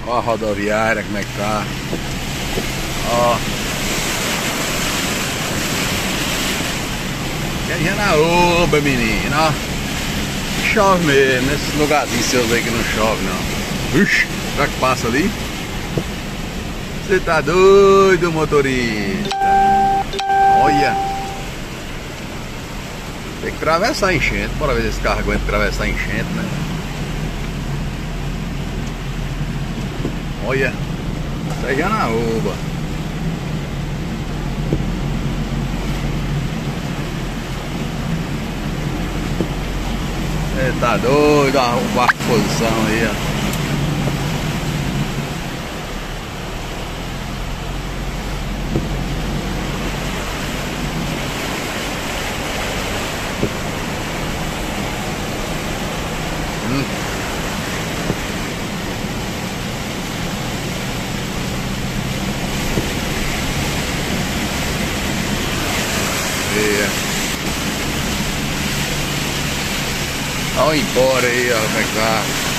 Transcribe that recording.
Ó a rodoviária, como é que tá. Ó. E já na oba, menino, ó. Chove mesmo, nesses lugarzinhos seus aí que não chove, não. Ixi, será que passa ali? Você tá doido, motorista? Olha. Tem que atravessar a enchente. Bora ver se esse carro aguenta atravessar a enchente, né? Olha. Isso aí já na uva. Você tá doido, ó, o barco de posição aí, ó. Olha embora aí, ó, como é que tá.